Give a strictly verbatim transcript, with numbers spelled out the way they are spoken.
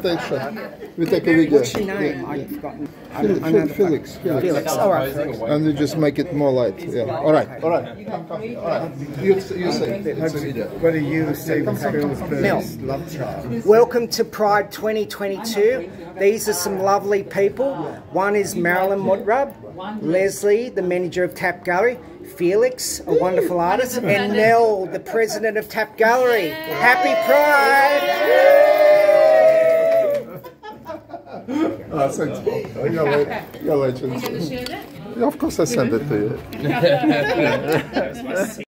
take shot. We take a video. What's your name? Yeah, I've yeah. forgotten. Felix, Felix, Felix. Felix. All right, Felix. And you just make it more light. Yeah. All right. All right. Come, come. All right. You, you say. It's a video. What do you say? Mel. Welcome to Pride twenty twenty-two. These are some lovely people. One is Marilyn Mudrab, Leslie, the manager of Tap Gallery, Felix, a wonderful artist, and Nell, the president of Tap Gallery. Happy Pride! Ah, thanks. You're a legend. Yeah, of course I send it to you.